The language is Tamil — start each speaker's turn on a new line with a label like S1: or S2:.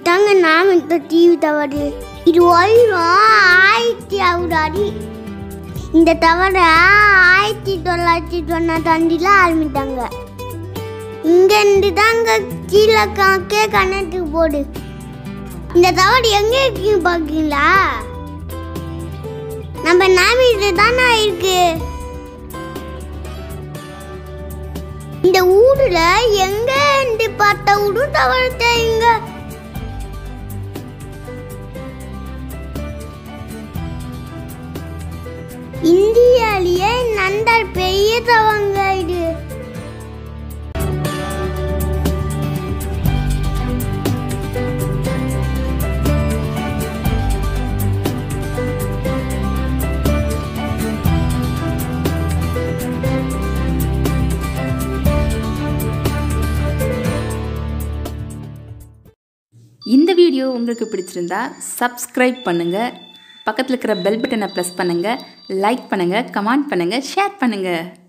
S1: இதாங்க நாம இந்த டிவி டவர். இது உயரம் 1000 அடி. இந்த டவரை 1995 ஆரம்பித்தாங்க. இங்கேருந்து தாங்க கீழே கணக்கு போடு. இந்த டவர் எங்கே இருக்கு பார்க்கீங்களா? நம்ம நாமிது தானே இருக்கு. இந்த ஊர்ல எங்க இருந்து பார்த்த ஊரு டவர் தெரியுங்க. இந்தியாலேயே நந்தார் பெரிய தவங்க இது.
S2: இந்த வீடியோ உங்களுக்கு பிடிச்சிருந்தா சப்ஸ்கிரைப் பண்ணுங்கள், பக்கத்தில் இருக்கிற பெல் பட்டனை ப்ரெஸ் பண்ணுங்கள், லைக் பண்ணுங்கள், கமெண்ட் பண்ணுங்கள், ஷேர் பண்ணுங்கள்.